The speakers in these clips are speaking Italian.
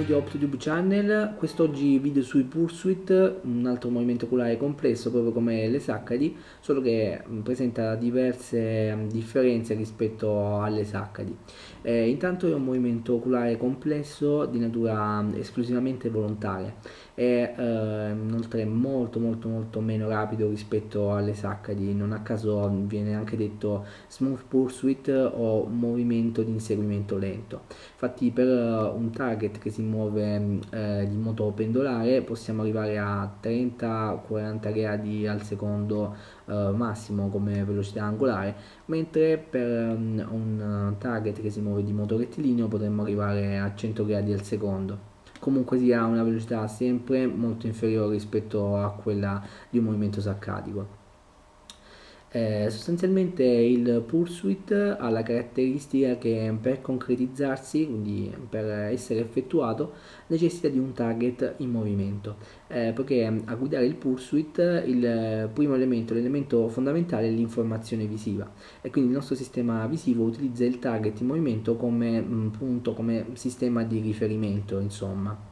video OptoTube Channel. Quest'oggi video sui Pursuit, un altro movimento oculare complesso proprio come l'Esaccadi, solo che presenta diverse differenze rispetto all'Esaccadi. Intanto è un movimento oculare complesso di natura esclusivamente volontaria e inoltre molto meno rapido rispetto all'Esaccadi. Non a caso viene anche detto Smooth Pursuit o movimento di inseguimento lento. Infatti per un target che si muove di modo pendolare possiamo arrivare a 30-40 gradi al secondo massimo come velocità angolare, mentre per un target che si muove di modo rettilineo potremmo arrivare a 100 gradi al secondo. Comunque sia una velocità sempre molto inferiore rispetto a quella di un movimento saccadico. Sostanzialmente il Pursuit ha la caratteristica che per concretizzarsi, quindi per essere effettuato, necessita di un target in movimento, poiché a guidare il Pursuit il primo elemento, l'elemento fondamentale è l'informazione visiva, e quindi il nostro sistema visivo utilizza il target in movimento come punto, come sistema di riferimento, insomma.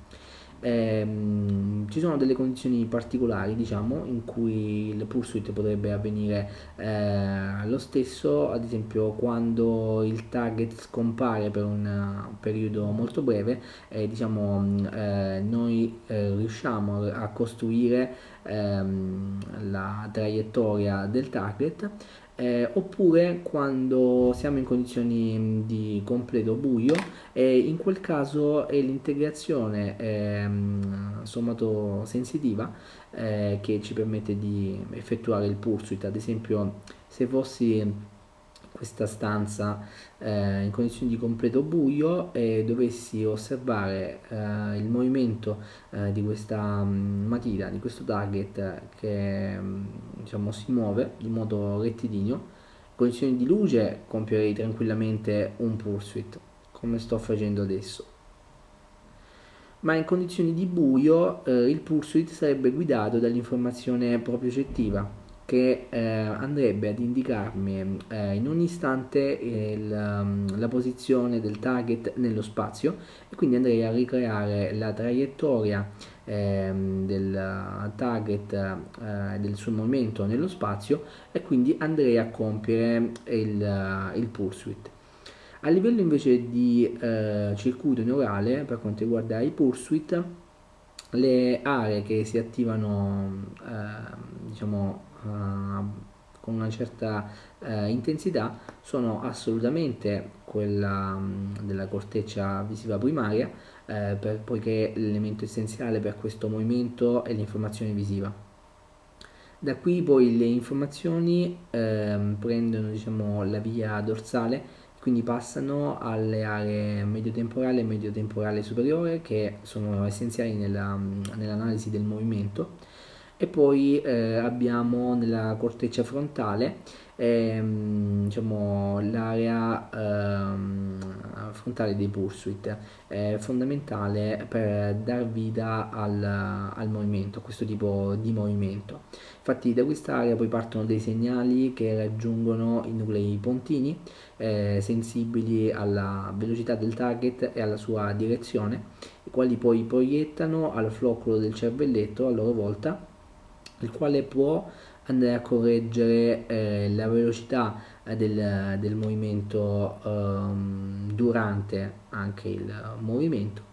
Ci sono delle condizioni particolari, diciamo, in cui il pursuit potrebbe avvenire lo stesso, ad esempio quando il target scompare per un periodo molto breve, noi riusciamo a costruire la traiettoria del target. Oppure quando siamo in condizioni di completo buio, e in quel caso è l'integrazione somatosensitiva che ci permette di effettuare il pursuit. Ad esempio, se fossi in questa stanza in condizioni di completo buio e dovessi osservare il movimento di questa matita, di questo target che diciamo si muove di modo rettilineo, in condizioni di luce compierei tranquillamente un pursuit come sto facendo adesso, ma in condizioni di buio il pursuit sarebbe guidato dall'informazione propriocettiva che andrebbe ad indicarmi in ogni istante la posizione del target nello spazio, e quindi andrei a ricreare la traiettoria del target, del suo movimento nello spazio, e quindi andrei a compiere il pursuit. A livello invece di circuito neurale, per quanto riguarda i pursuit, le aree che si attivano con una certa intensità sono assolutamente quella della corteccia visiva primaria, poiché l'elemento essenziale per questo movimento è l'informazione visiva. Da qui poi le informazioni prendono, diciamo, la via dorsale, quindi passano alle aree mediotemporale e mediotemporale superiore, che sono essenziali nell'analisi del movimento, e poi abbiamo nella corteccia frontale diciamo, l'area frontale dei pursuit, è fondamentale per dar vita al movimento, a questo tipo di movimento. Infatti da quest'area poi partono dei segnali che raggiungono i nuclei pontini, sensibili alla velocità del target e alla sua direzione, i quali poi proiettano al flocculo del cervelletto a loro volta, il quale può andare a correggere la velocità del movimento durante anche il movimento,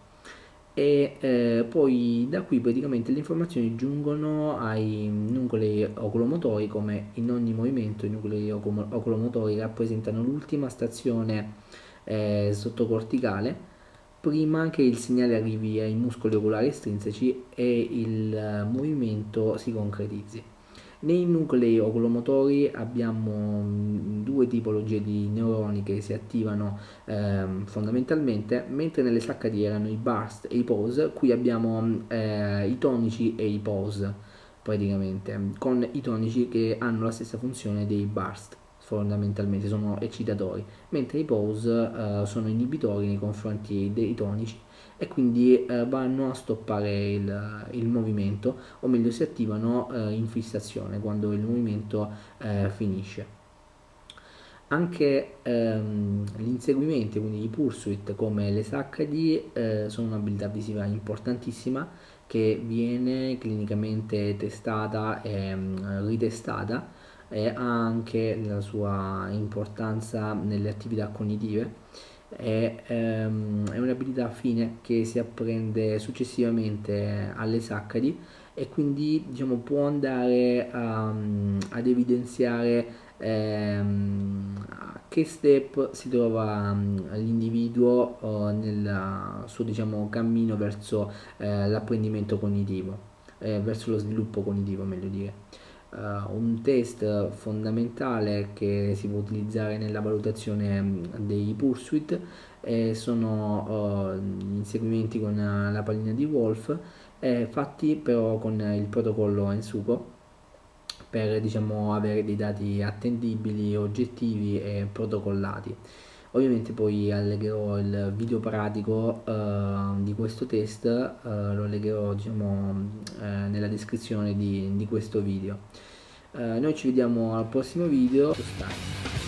e poi da qui praticamente le informazioni giungono ai nuclei oculomotori. Come in ogni movimento i nuclei oculomotori rappresentano l'ultima stazione sottocorticale prima che il segnale arrivi ai muscoli oculari estrinseci e il movimento si concretizzi. Nei nuclei oculomotori abbiamo due tipologie di neuroni che si attivano fondamentalmente, mentre nelle SHD erano i burst e i pause. Qui abbiamo i tonici e i pause, praticamente, con i tonici che hanno la stessa funzione dei burst, fondamentalmente sono eccitatori, mentre i pause sono inibitori nei confronti dei tonici, e quindi vanno a stoppare il movimento, o meglio si attivano in fissazione quando il movimento finisce. Anche gli inseguimenti, quindi i pursuit come le SHD, sono un'abilità visiva importantissima che viene clinicamente testata e ritestata e ha anche la sua importanza nelle attività cognitive. È un'abilità fine che si apprende successivamente alle SHD e quindi diciamo, può andare ad evidenziare a che step si trova l'individuo nel suo diciamo, cammino verso l'apprendimento cognitivo, verso lo sviluppo cognitivo, meglio dire. Un test fondamentale che si può utilizzare nella valutazione dei pursuit sono gli inseguimenti con la pallina di Wolf, fatti però con il protocollo Ensuco per diciamo, avere dei dati attendibili, oggettivi e protocollati. Ovviamente poi allegherò il video pratico di questo test, lo allegherò diciamo, nella descrizione di questo video. Noi ci vediamo al prossimo video.